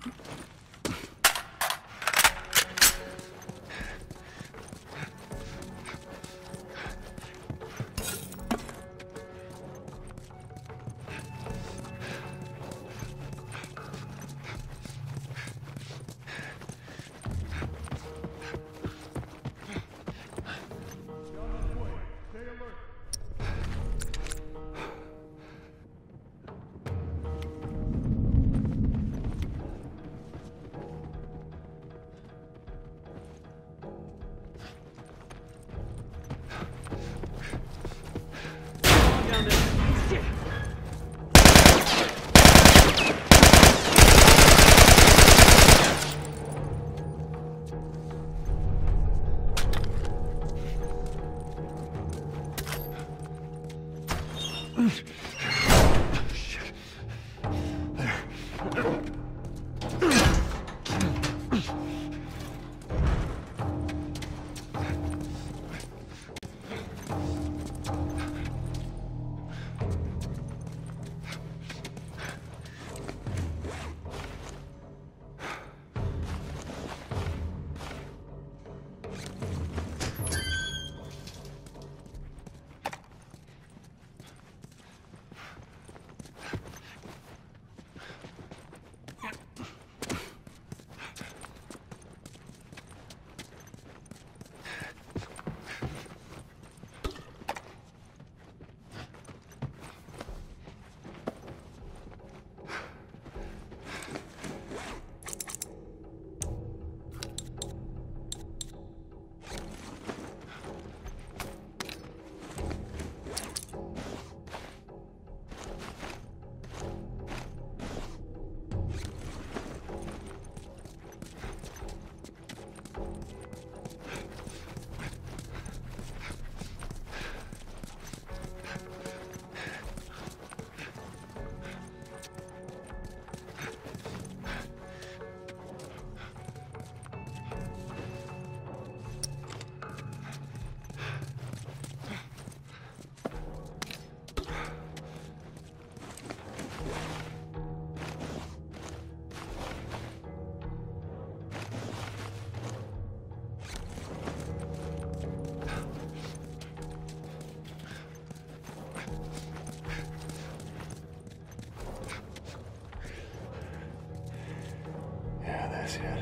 Yet.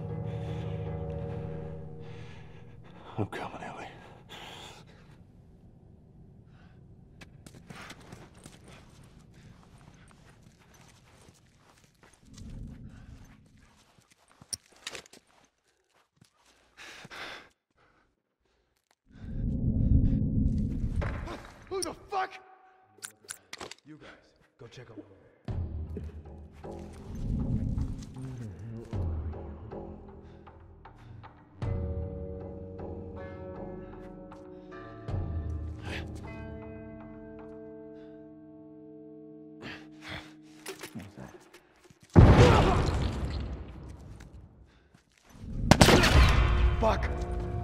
I'm coming, Ellie. Who the fuck? You guys, go check out. Fuck!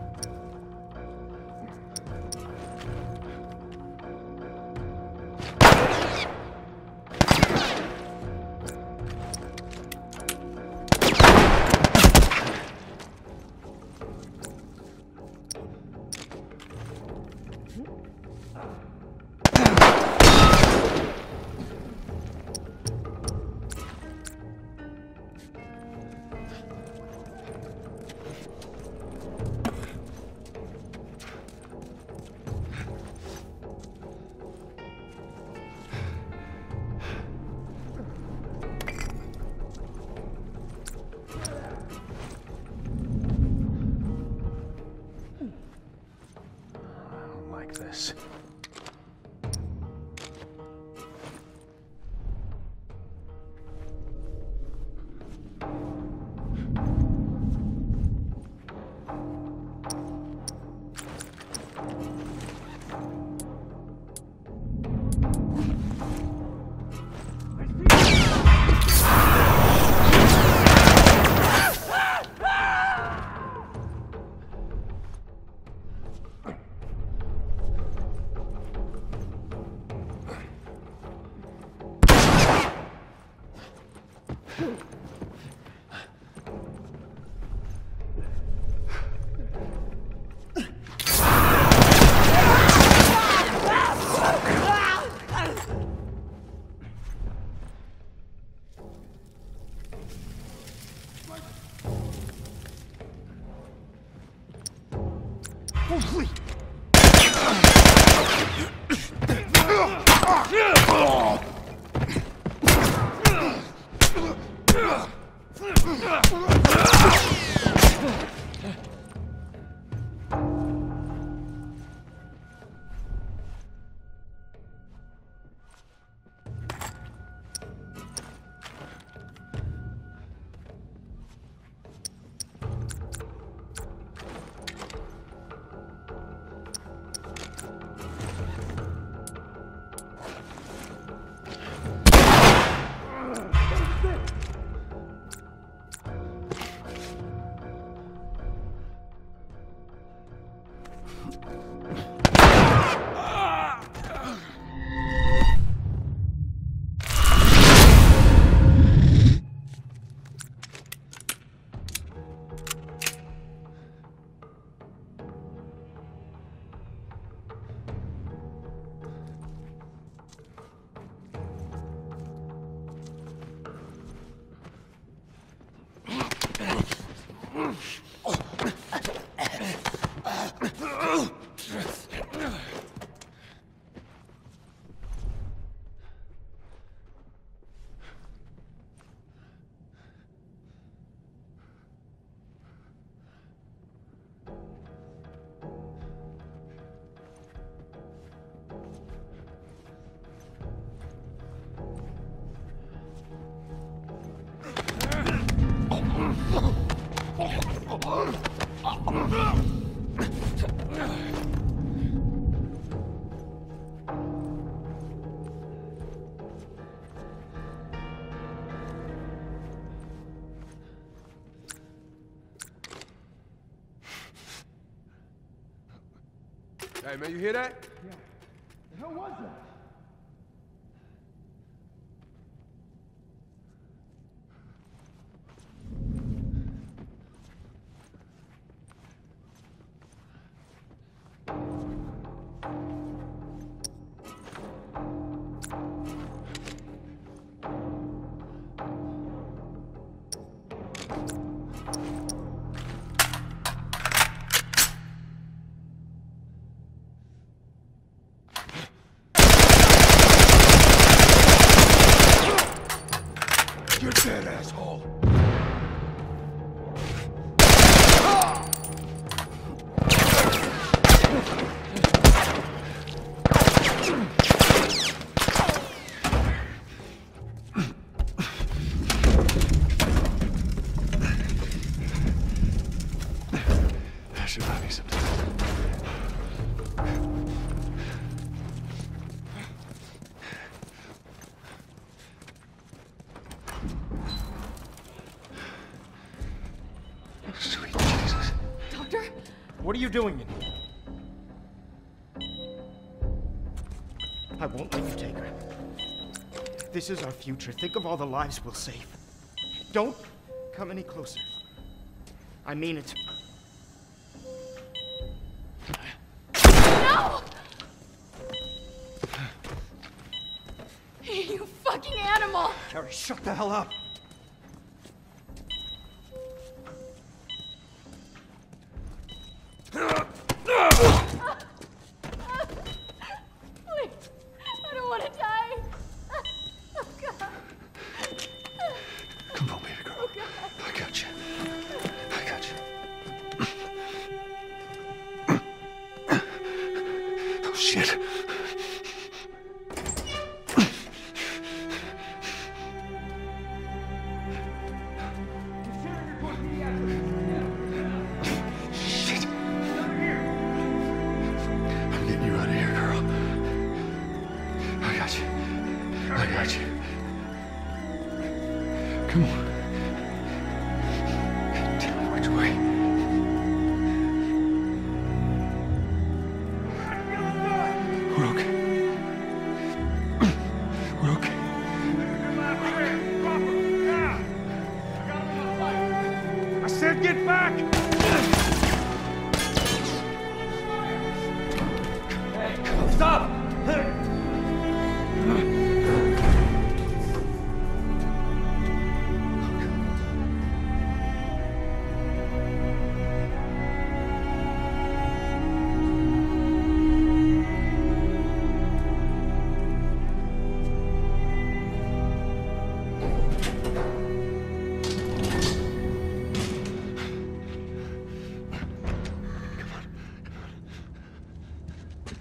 This. Holy! Hey, man, you hear that? Yeah. The hell was that? You're dead, asshole. I should buy me some time. Sweet Jesus. Doctor? What are you doing in here? I won't let you take her. This is our future. Think of all the lives we'll save. Don't come any closer. I mean it. No! You fucking animal! Carrie, shut the hell up. Please, I don't want to die. Oh, God. Come on, baby girl. I got you. I got you. Oh, shit. Shit. I'm getting you out of here, girl. I got you. I got you. Come on. God damn it, which way? We're okay. We're okay. I said get back! Stop!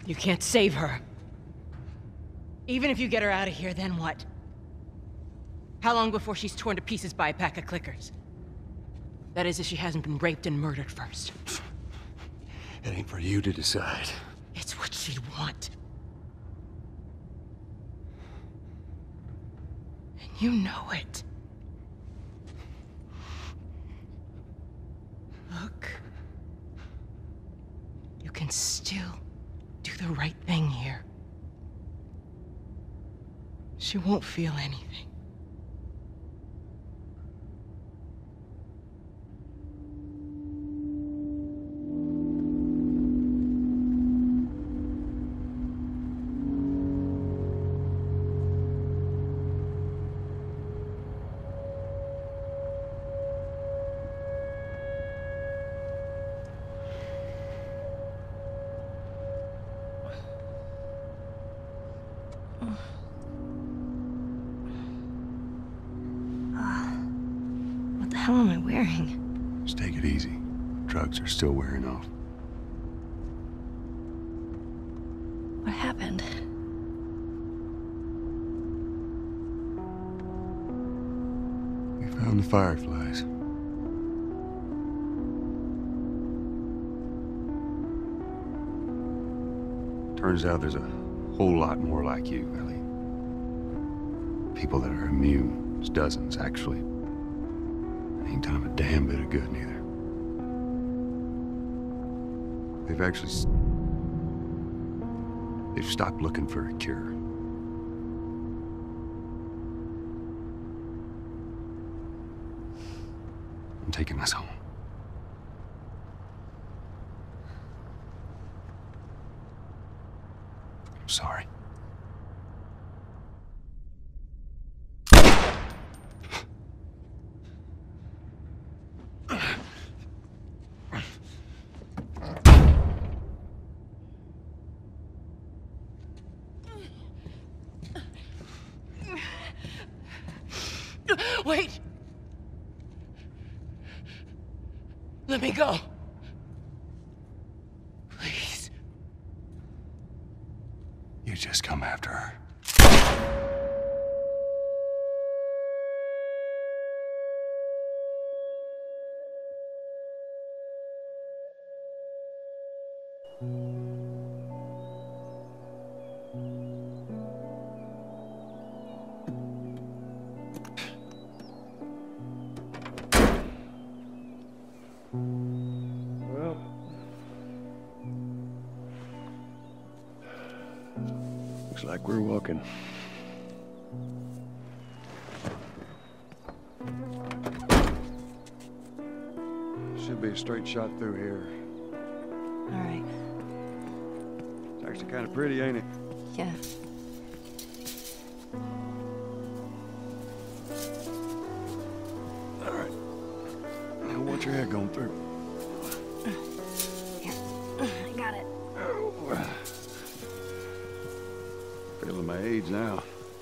You can't save her. Even if you get her out of here, then what? How long before she's torn to pieces by a pack of clickers? That is, if she hasn't been raped and murdered first. It ain't for you to decide. It's what she'd want. And you know it. Look. You can still do the right thing here. She won't feel anything. What the hell am I wearing? Just take it easy. Drugs are still wearing off. What happened? We found the fireflies. Turns out there's a whole lot more like you, Ellie. People that are immune. There's dozens, actually. Ain't done them a damn bit of good, neither. They've stopped looking for a cure. I'm taking us home. I'm sorry. Wait! Let me go. Please. You just come after her. Well, looks like we're walking. Should be a straight shot through here. All right. It's actually kind of pretty, ain't it? Yeah. All right. Now watch your head going through. Here. I got it. Oh. Feeling my age now.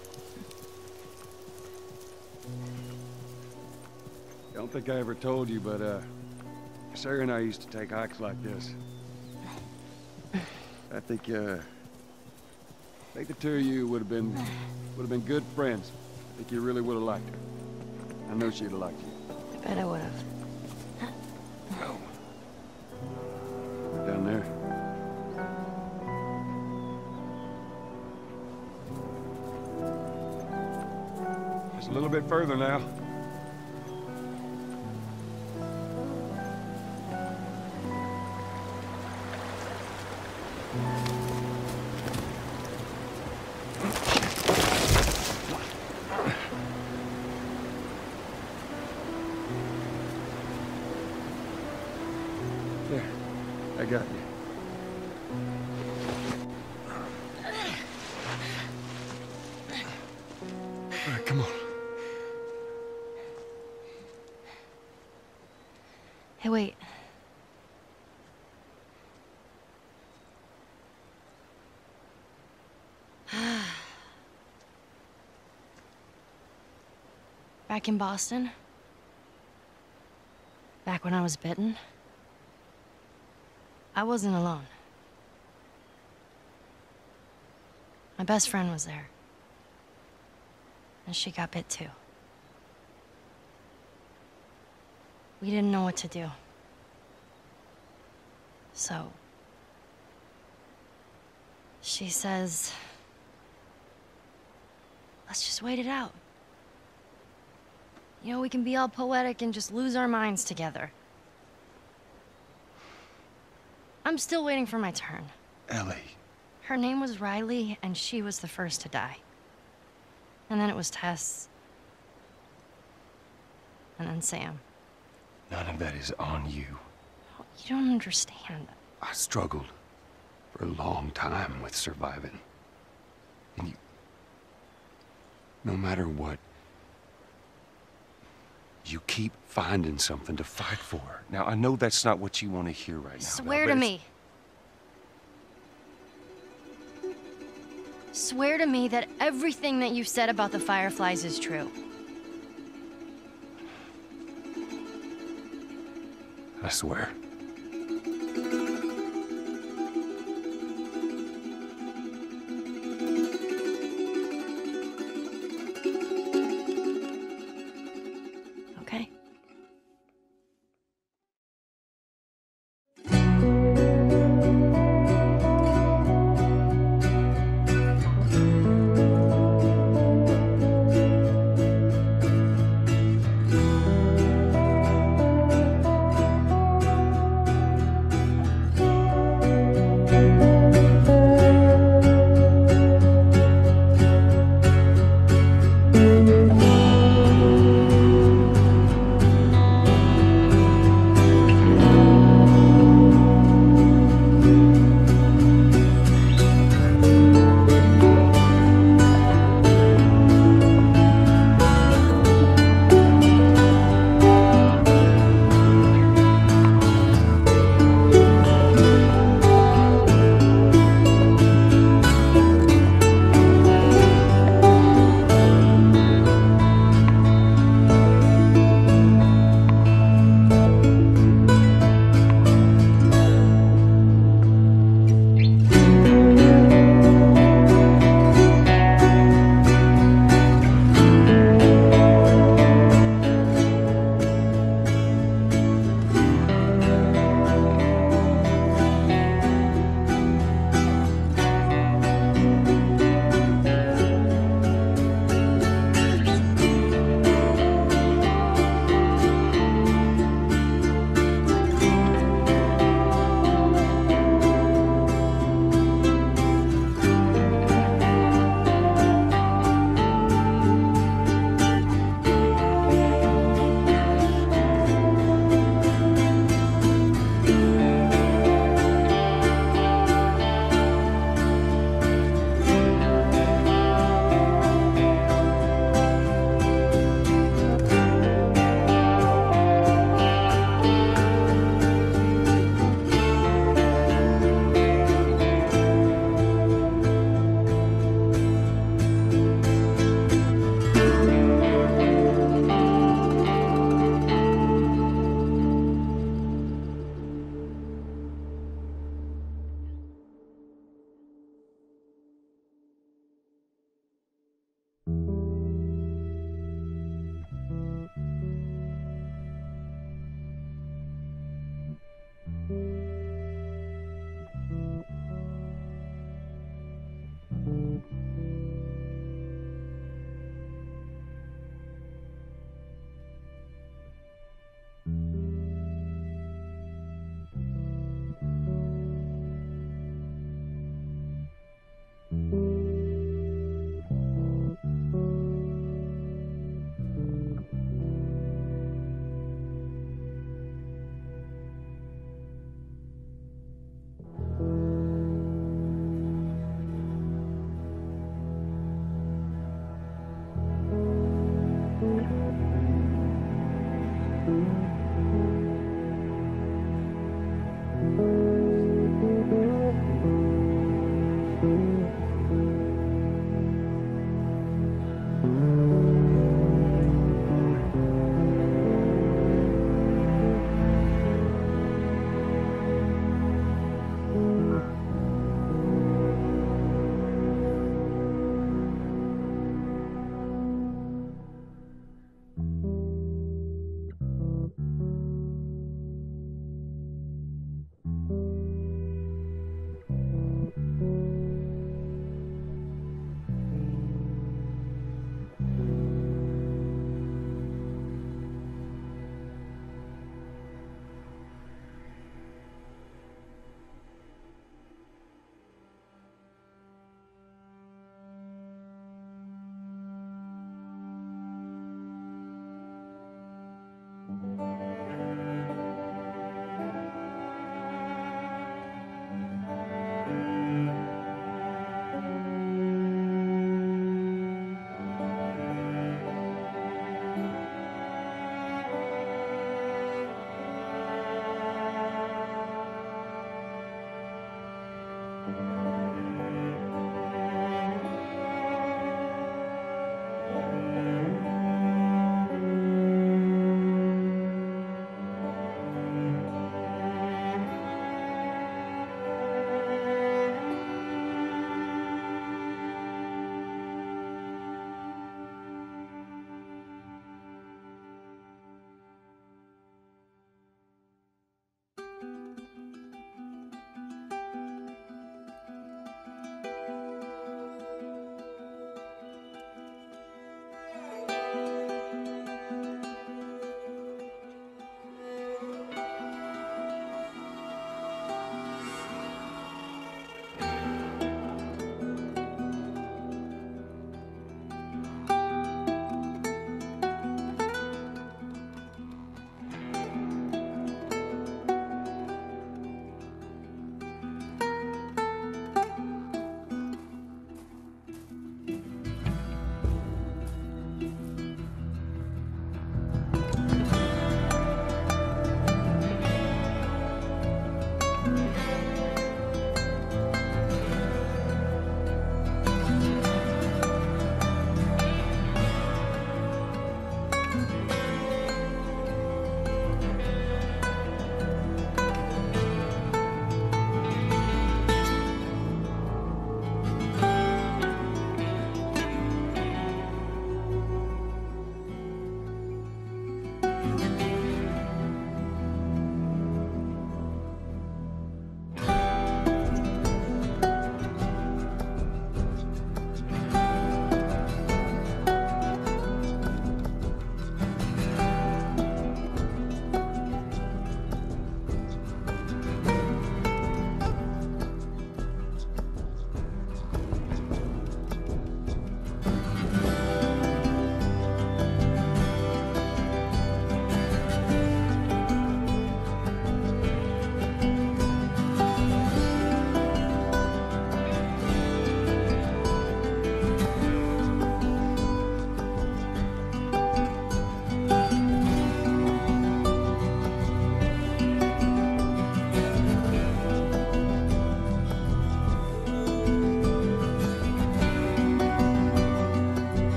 Don't think I ever told you, but Sarah and I used to take hikes like this. I think the two of you would have been good friends. I think you really would have liked her. I know she'd have liked you. I bet I would have. Oh. Down there. Just a little bit further now. There, I got you. All right, come on. Hey, wait. Back in Boston, back when I was bitten, I wasn't alone. My best friend was there. And she got bit too. We didn't know what to do. So... she says... let's just wait it out. You know, we can be all poetic and just lose our minds together. I'm still waiting for my turn. Ellie. Her name was Riley, and she was the first to die. And then it was Tess. And then Sam. None of that is on you. You don't understand. I struggled for a long time with surviving. And you... no matter what, you keep finding something to fight for. Now, I know that's not what you want to hear right now. Swear to me. Swear to me that everything that you've said about the Fireflies is true. I swear. Okay.